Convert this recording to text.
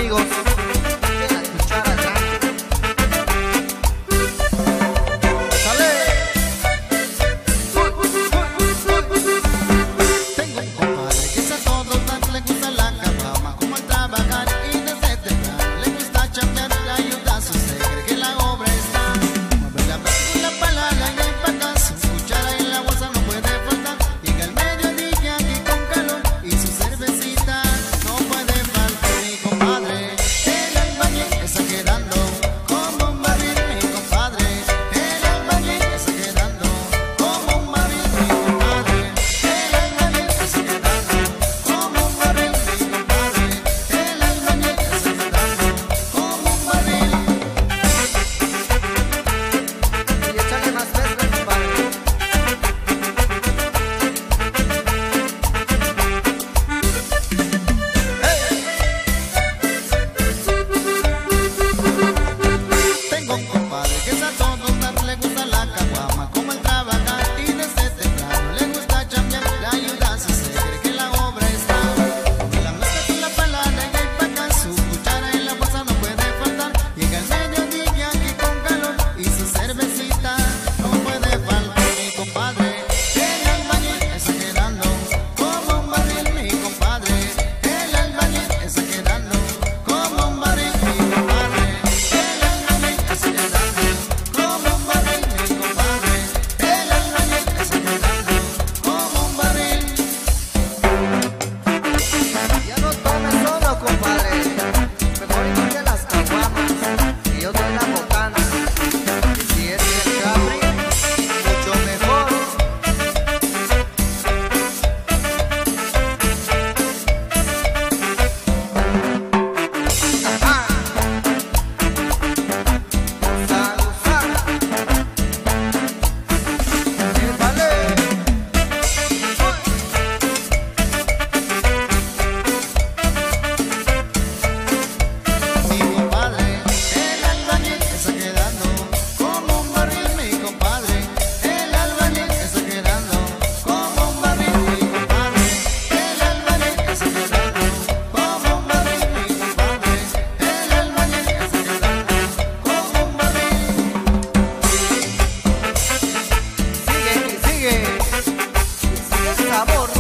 amigos de la cuchara grande. ¡Sale! Tengo un compadre que a todos dar le gusta la caguama, como al trabajar y desde temprano le gusta chambear, le ayuda a su segre que la obra está. Mueve la mesa y la palabra y el patazo, su cuchara en la bolsa no puede faltar. Llega el mediodía aquí con calor y su cervecita no puede faltar. Mi compadre, el albañil está quedando como un barril. Mi compadre, el albañil está quedando como un barril. Mi compadre, el albañil está quedando como un barril. Mi compadre, el albañil está quedando como un barril. Y échale más peso, compadre. Tengo un compadre que a todos dar le gusta la caguama, como el trabajar y desde temprano le gusta chambear, le ayuda a su segre que la obra está. Mueve la mesa y la palabra en el pacán, su cuchara en la bolsa no puede faltar. Llega el mediodía aquí con calor y su cervecita no puede faltar. Mi compadre, el albañil está quedando como un barril. Mi compadre, el albañil está quedando como un barril. Mi compadre, el albañil está quedando como un barril. Mi compadre, el albañil está quedando como un barril. Ya no tomes solo, compadre. Mejor invite las caguamas y yo doy la botana. Y si es el Capri, mucho mejor. Ajá. Gozar. Vale. Mi compadre, el albañil está quedando como un barril. Mi compadre, el albañil está quedando como un barril. Mi compadre, el albañil está quedando como un barril. Mi compadre, el albañil está quedando como un barril. Sigue y sigue el sabor.